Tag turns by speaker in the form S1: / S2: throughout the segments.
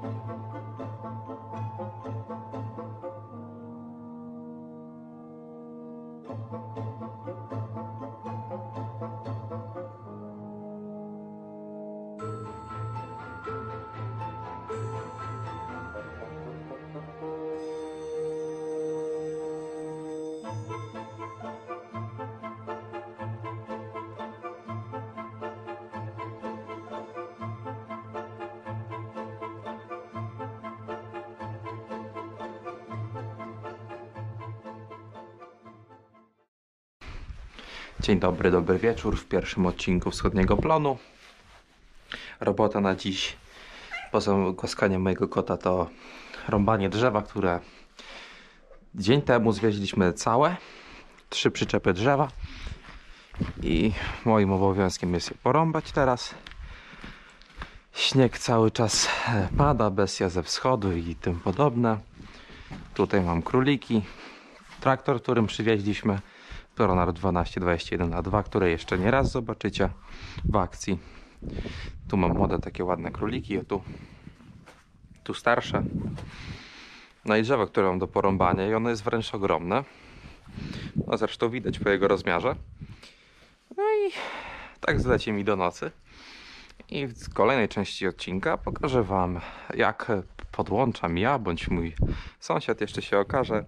S1: Dzień dobry, dobry wieczór w pierwszym odcinku Wschodniego Plonu. Robota na dziś, poza głaskaniem mojego kota, to rąbanie drzewa, które dzień temu zwieźliśmy całe. 3 przyczepy drzewa i moim obowiązkiem jest je porąbać teraz. Śnieg cały czas pada, bestia ze wschodu i tym podobne. Tutaj mam króliki, traktor, którym przywieźliśmy, Pioneer 1221A2, które jeszcze nie raz zobaczycie w akcji. Tu mam młode takie ładne króliki, a tu starsze. No i drzewo, które mam do porąbania, i ono jest wręcz ogromne. No zresztą widać po jego rozmiarze. No i tak zleci mi do nocy. I w kolejnej części odcinka pokażę wam, jak podłączam ja bądź mój sąsiad, jeszcze się okaże,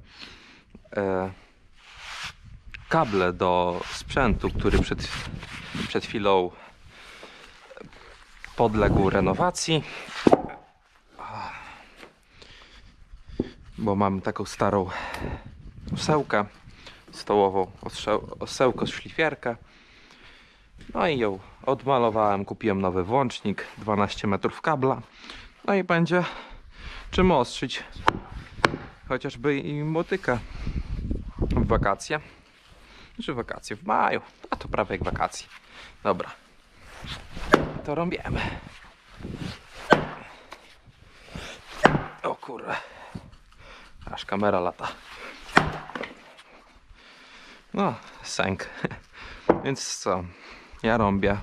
S1: kable do sprzętu, który przed chwilą podległ renowacji, bo mam taką starą osełkę stołową, osełko szlifierkę. No i ją odmalowałem, kupiłem nowy włącznik, 12 metrów kabla. No i będzie czym ostrzyć chociażby i motykę w wakacje. Czy wakacje w maju, a to prawie jak wakacje. Dobra, to robiemy. O kurde, aż kamera lata. No, sęk. Więc co, ja robię.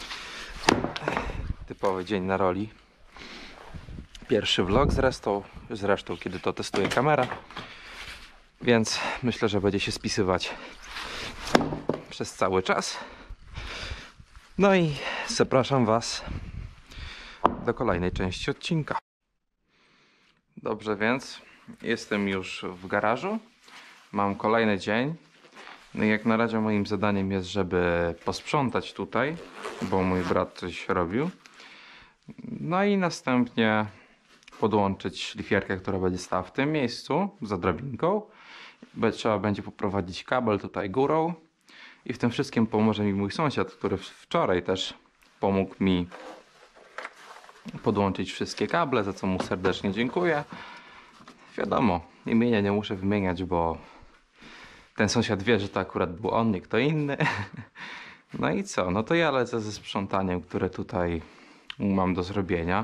S1: Typowy dzień na roli. Pierwszy vlog zresztą kiedy to testuję kamerę. Więc myślę, że będzie się spisywać przez cały czas. No i zapraszam was do kolejnej części odcinka. Dobrze, więc jestem już w garażu. Mam kolejny dzień. No i jak na razie moim zadaniem jest, żeby posprzątać tutaj, bo mój brat coś robił. No i następnie podłączyć szlifierkę, która będzie stała w tym miejscu za drabinką. Trzeba będzie poprowadzić kabel tutaj górą. I w tym wszystkim pomoże mi mój sąsiad, który wczoraj też pomógł mi podłączyć wszystkie kable, za co mu serdecznie dziękuję. Wiadomo, imienia nie muszę wymieniać, bo ten sąsiad wie, że to akurat był on, nie kto inny. No i co? No to ja lecę ze sprzątaniem, które tutaj mam do zrobienia.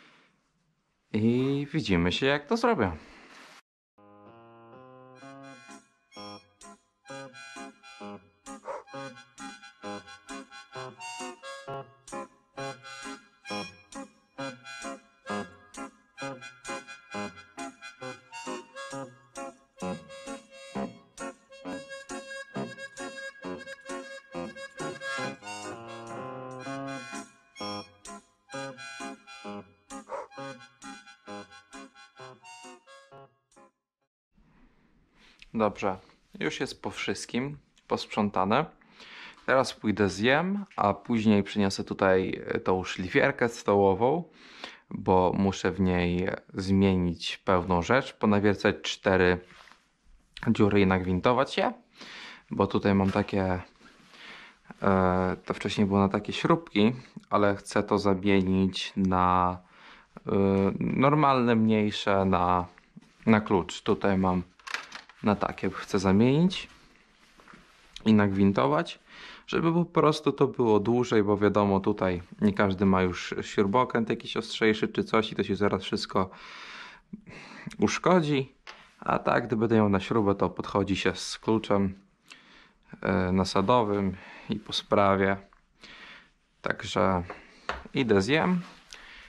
S1: I widzimy się, jak to zrobię. Dobrze, już jest po wszystkim posprzątane. Teraz pójdę zjem, a później przyniosę tutaj tą szlifierkę stołową, bo muszę w niej zmienić pewną rzecz, ponawiercać 4 dziury i nagwintować je, bo tutaj mam takie, to wcześniej było na takie śrubki, ale chcę to zamienić na normalne, mniejsze, na klucz. Tutaj mam na takie, chcę zamienić i nagwintować, żeby po prostu to było dłużej, bo wiadomo, tutaj nie każdy ma już śrubokręt jakiś ostrzejszy czy coś i to się zaraz wszystko uszkodzi. A tak, gdy będę ją na śrubę, to podchodzi się z kluczem nasadowym i po sprawie. Także idę zjem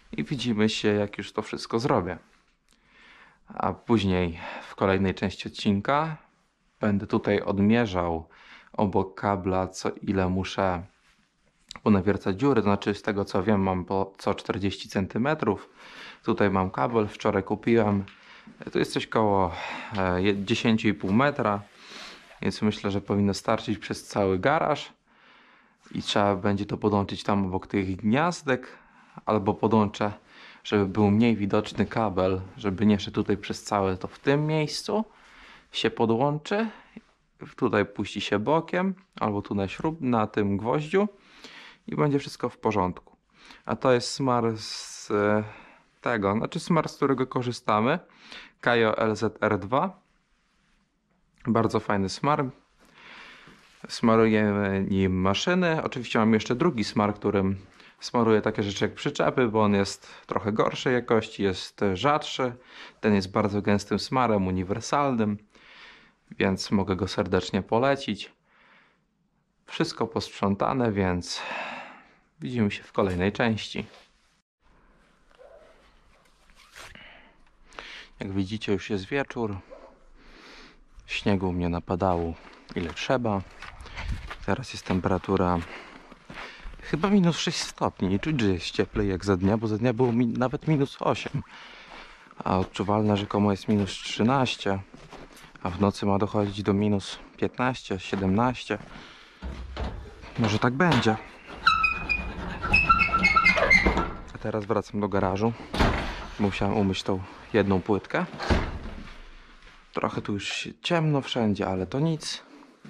S1: i widzimy się, jak już to wszystko zrobię. A później w kolejnej części odcinka będę tutaj odmierzał obok kabla, co ile muszę ponawiercać dziury. Znaczy, z tego co wiem, mam po co 40 cm. Tutaj mam kabel, wczoraj kupiłem. Tu jest coś koło 10,5 metra, więc myślę, że powinno starczyć przez cały garaż. I trzeba będzie to podłączyć tam obok tych gniazdek, albo podłączę, żeby był mniej widoczny kabel, żeby nie szedł tutaj przez całe, to w tym miejscu się podłączy. Tutaj puści się bokiem, albo tu na tym gwoździu i będzie wszystko w porządku. A to jest smar z tego, znaczy smar, z którego korzystamy. Kajo LZR2. Bardzo fajny smar. Smarujemy nim maszyny. Oczywiście mam jeszcze drugi smar, którym smaruję takie rzeczy jak przyczepy, bo on jest trochę gorszej jakości, jest rzadszy. Ten jest bardzo gęstym smarem, uniwersalnym, więc mogę go serdecznie polecić. Wszystko posprzątane, więc widzimy się w kolejnej części. Jak widzicie, już jest wieczór. Śniegu u mnie napadało ile trzeba. Teraz jest temperatura chyba minus 6 stopni. Czuć, że jest cieplej jak za dnia, bo za dnia było nawet minus 8. A odczuwalne rzekomo jest minus 13. A w nocy ma dochodzić do minus 15, 17. Może tak będzie. A teraz wracam do garażu. Musiałem umyć tą jedną płytkę. Trochę tu już ciemno wszędzie, ale to nic.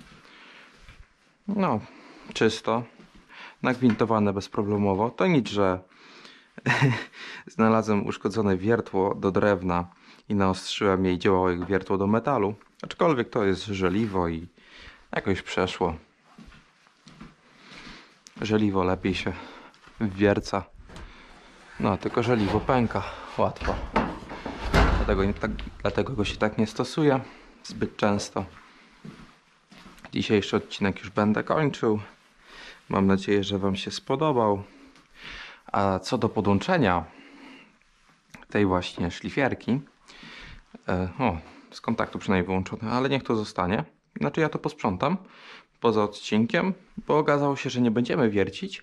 S1: No, czysto. Nagwintowane bezproblemowo. To nic, że znalazłem uszkodzone wiertło do drewna i naostrzyłem je i działało jak wiertło do metalu. Aczkolwiek to jest żeliwo i jakoś przeszło. Żeliwo lepiej się wwierca. No, tylko żeliwo pęka łatwo. Dlatego go się tak nie stosuje zbyt często. Dzisiejszy odcinek już będę kończył. Mam nadzieję, że Wam się spodobał. A co do podłączenia tej właśnie szlifierki, z kontaktu przynajmniej wyłączone, ale niech to zostanie. Znaczy ja to posprzątam poza odcinkiem, bo okazało się, że nie będziemy wiercić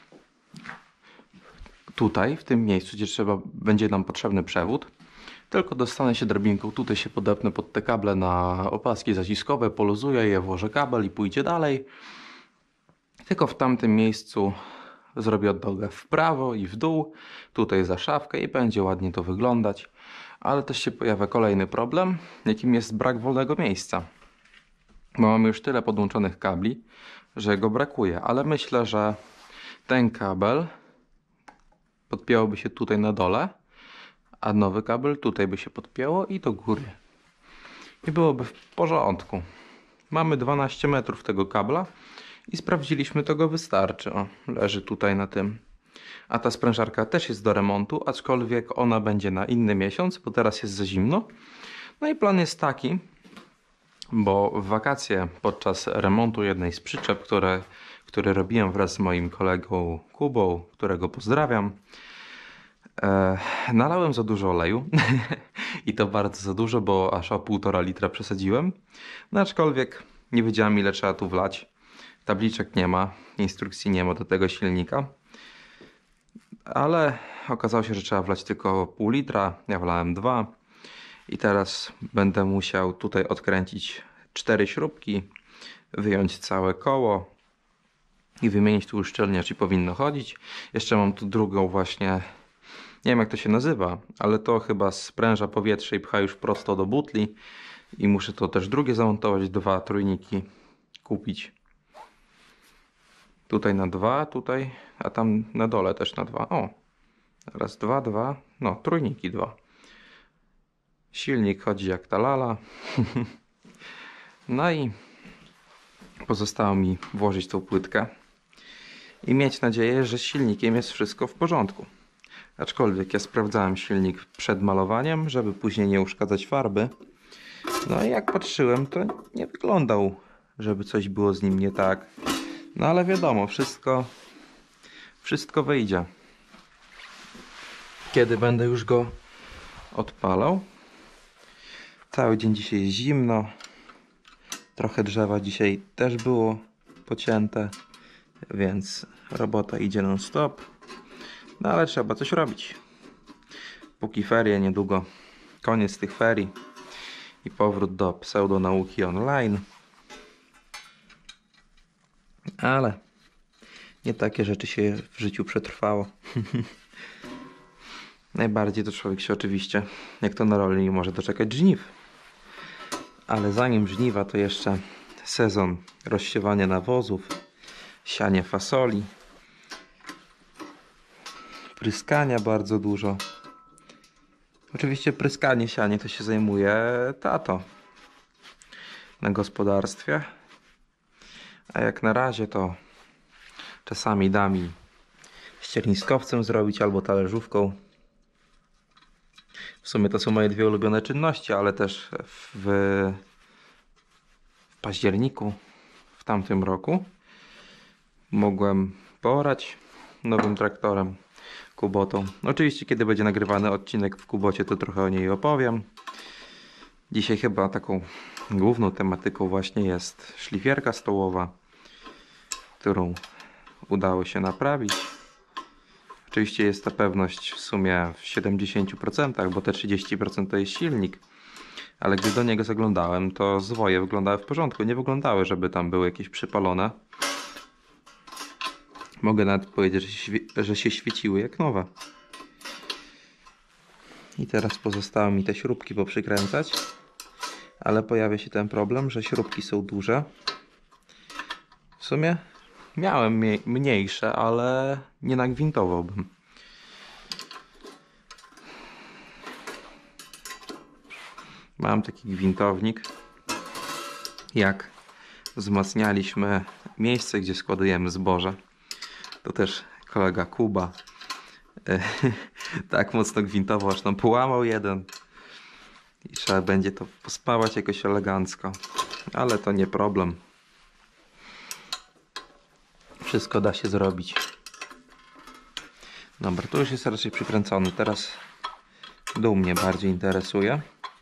S1: tutaj, w tym miejscu, gdzie będzie nam potrzebny przewód. Tylko dostanę się drabinką, tutaj się podepnę pod te kable na opaski zaciskowe, poluzuję je, włożę kabel i pójdzie dalej. Tylko w tamtym miejscu zrobię odnogę w prawo i w dół, tutaj za szafkę i będzie ładnie to wyglądać. Ale też się pojawia kolejny problem, jakim jest brak wolnego miejsca. Bo mamy już tyle podłączonych kabli, że go brakuje, ale myślę, że ten kabel podpięłoby się tutaj na dole, a nowy kabel tutaj by się podpięło i do góry. I byłoby w porządku. Mamy 12 metrów tego kabla i sprawdziliśmy, to go wystarczy. O, leży tutaj na tym. A ta sprężarka też jest do remontu, aczkolwiek ona będzie na inny miesiąc, bo teraz jest za zimno. No i plan jest taki, bo w wakacje podczas remontu jednej z przyczep, które robiłem wraz z moim kolegą Kubą, którego pozdrawiam, nalałem za dużo oleju i to bardzo za dużo, bo aż o 1,5 litra przesadziłem. No aczkolwiek nie wiedziałem, ile trzeba tu wlać. Tabliczek nie ma, instrukcji nie ma do tego silnika. Ale okazało się, że trzeba wlać tylko 0,5 litra. Ja wlałem 2. I teraz będę musiał tutaj odkręcić 4 śrubki, wyjąć całe koło i wymienić tu uszczelniacz i powinno chodzić. Jeszcze mam tu drugą właśnie, nie wiem jak to się nazywa, ale to chyba spręża powietrze i pcha już prosto do butli. I muszę to też drugie zamontować, 2 trójniki kupić. Tutaj na 2, tutaj, a tam na dole też na 2. O, raz, 2, 2, no trójniki 2. Silnik chodzi jak ta lala. No i pozostało mi włożyć tą płytkę i mieć nadzieję, że z silnikiem jest wszystko w porządku. Aczkolwiek ja sprawdzałem silnik przed malowaniem, żeby później nie uszkadzać farby. No i jak patrzyłem, to nie wyglądał, żeby coś było z nim nie tak. No ale wiadomo, wszystko wyjdzie. kiedy będę już go odpalał. Cały dzień dzisiaj jest zimno. Trochę drzewa dzisiaj też było pocięte, więc robota idzie non stop. No ale trzeba coś robić. Póki ferie, niedługo koniec tych ferii i powrót do pseudonauki online. Ale nie takie rzeczy się w życiu przetrwało. Najbardziej to człowiek się oczywiście, jak to na roli, nie może doczekać żniw. Ale zanim żniwa, to jeszcze sezon rozsiewania nawozów, sianie fasoli, pryskania bardzo dużo. Oczywiście pryskanie, sianie to się zajmuje tato na gospodarstwie. A jak na razie to czasami da mi ścierniskowcem zrobić albo talerzówką. W sumie to są moje dwie ulubione czynności, ale też w październiku w tamtym roku mogłem poorać nowym traktorem, Kubotą. Oczywiście kiedy będzie nagrywany odcinek w Kubocie, to trochę o niej opowiem. Dzisiaj chyba taką główną tematyką właśnie jest szlifierka stołowa, którą udało się naprawić. Oczywiście jest ta pewność w sumie w 70%, bo te 30% to jest silnik. Ale gdy do niego zaglądałem, to zwoje wyglądały w porządku. Nie wyglądały, żeby tam były jakieś przypalone. Mogę nawet powiedzieć, że się świeciły jak nowe. I teraz pozostało mi te śrubki poprzykręcać. Ale pojawia się ten problem, że śrubki są duże. W sumie miałem mniejsze, ale nie nagwintowałbym. Mam taki gwintownik. Jak wzmacnialiśmy miejsce, gdzie składujemy zboże, to też kolega Kuba tak mocno gwintował, aż nam połamał jeden. I trzeba będzie to pospawać jakoś elegancko. Ale to nie problem. Wszystko da się zrobić. Dobra, to już jest raczej przykręcony. Teraz dół mnie bardziej interesuje.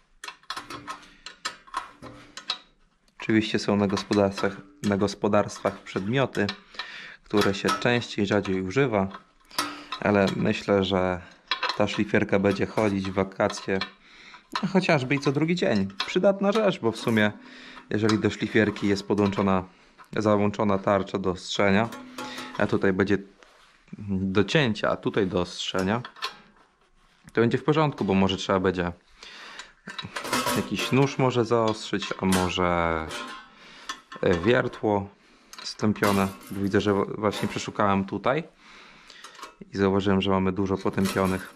S1: Oczywiście są na gospodarstwach przedmioty, które się częściej, rzadziej używa. Ale myślę, że ta szlifierka będzie chodzić w wakacje chociażby i co drugi dzień. Przydatna rzecz, bo w sumie jeżeli do szlifierki jest załączona tarcza do ostrzenia, a tutaj będzie do cięcia, a tutaj do ostrzenia, to będzie w porządku, bo może trzeba będzie jakiś nóż może zaostrzyć, a może wiertło stępione. Widzę, że właśnie przeszukałem tutaj i zauważyłem, że mamy dużo potępionych.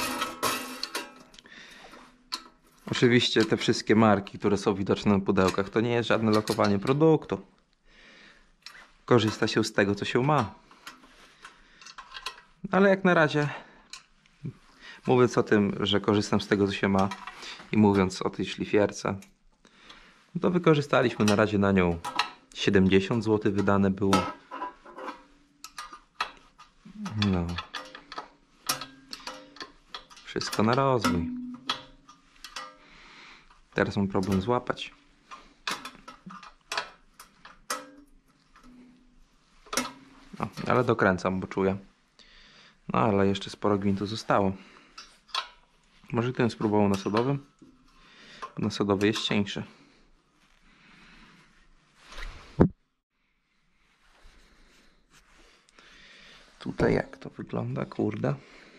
S1: Oczywiście te wszystkie marki, które są widoczne na pudełkach, to nie jest żadne lokowanie produktu. Korzysta się z tego, co się ma. Ale jak na razie, mówiąc o tym, że korzystam z tego, co się ma i mówiąc o tej szlifierce, to wykorzystaliśmy na razie na nią 70 zł wydane było. No. Wszystko na rozwój. Teraz mam problem złapać. No, ale dokręcam, bo czuję. No ale jeszcze sporo gwintu zostało. Może ten spróbował na sodowym? Na sodowy jest cieńszy. Tutaj jak to wygląda? Kurde.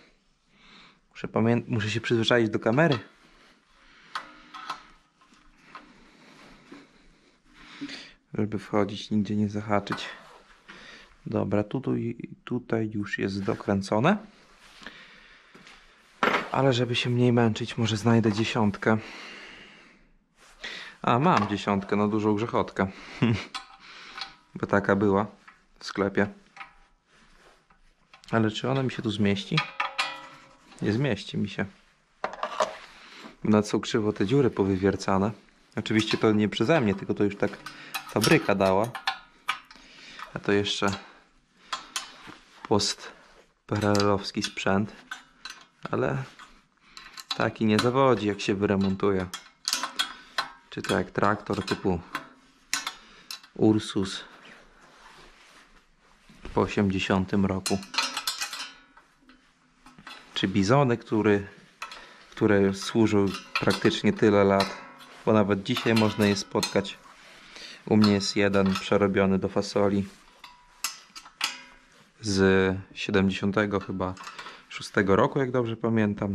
S1: Muszę się przyzwyczaić do kamery. Żeby wchodzić, nigdzie nie zahaczyć. Dobra, tutaj już jest dokręcone. Ale żeby się mniej męczyć, może znajdę 10. A, mam 10, no dużą grzechotkę. Bo taka była w sklepie. Ale czy ona mi się tu zmieści? Nie zmieści mi się. Nawet są krzywo te dziury powywiercane. Oczywiście to nie przeze mnie, tylko to już tak fabryka dała. A to jeszcze post-PRL-owski sprzęt. ale taki nie zawodzi, jak się wyremontuje. Czy to jak traktor typu Ursus po 80 roku. Czy bizony, które służył praktycznie tyle lat, bo nawet dzisiaj można je spotkać. U mnie jest jeden przerobiony do fasoli z 70 chyba 6 roku, jak dobrze pamiętam.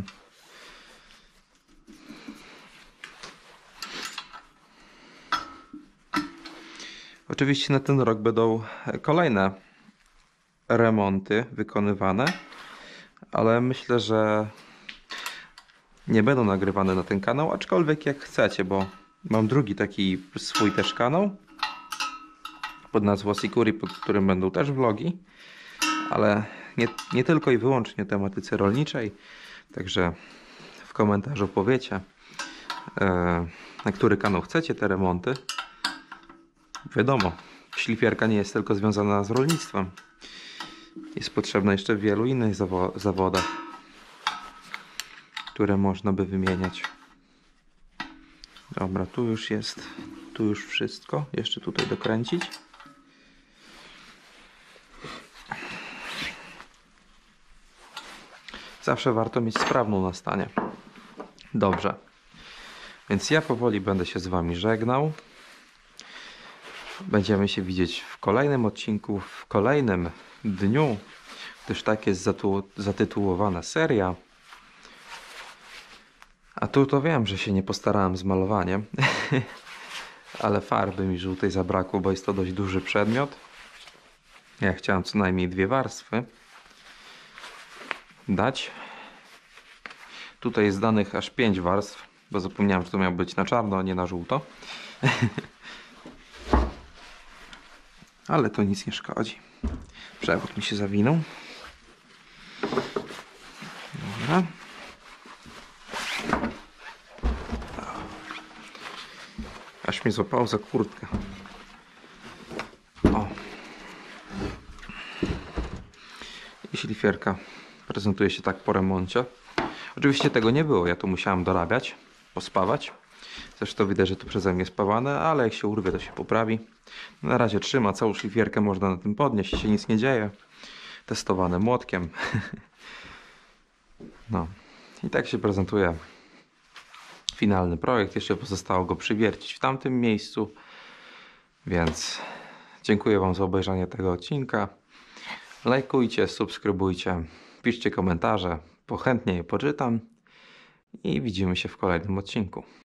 S1: Oczywiście na ten rok będą kolejne remonty wykonywane, ale myślę, że nie będą nagrywane na ten kanał, aczkolwiek jak chcecie, bo mam drugi taki swój też kanał pod nazwą Sikuri, pod którym będą też vlogi, ale nie tylko i wyłącznie o tematyce rolniczej, także w komentarzu powiecie, na który kanał chcecie te remonty. Wiadomo, szlifierka nie jest tylko związana z rolnictwem. Jest potrzebna jeszcze w wielu innych zawodach, które można by wymieniać. Dobra, tu już jest, tu już wszystko. Jeszcze tutaj dokręcić. Zawsze warto mieć sprawną na stanie. Dobrze. Więc ja powoli będę się z Wami żegnał. Będziemy się widzieć w kolejnym odcinku, w kolejnym dniu, gdyż tak jest zatytułowana seria. A tu to wiem, że się nie postarałem z malowaniem, ale farby mi żółtej zabrakło, bo jest to dość duży przedmiot. Ja chciałem co najmniej 2 warstwy dać. Tutaj jest danych aż 5 warstw, bo zapomniałem, że to miało być na czarno, a nie na żółto. Ale to nic nie szkodzi. Przewód mi się zawinął. Dobra. Aż mnie złapało za kurtkę. O. I szlifierka prezentuje się tak po remoncie. Oczywiście tego nie było, ja to musiałem dorabiać, pospawać. Zresztą widać, że to przeze mnie spawane, ale jak się urwie, to się poprawi. Na razie trzyma, całą szlifierkę można na tym podnieść, się nic nie dzieje. Testowane młotkiem. No. I tak się prezentuje finalny projekt. Jeszcze pozostało go przywiercić w tamtym miejscu. Więc dziękuję Wam za obejrzenie tego odcinka. Lajkujcie, subskrybujcie, piszcie komentarze, chętnie je poczytam i widzimy się w kolejnym odcinku.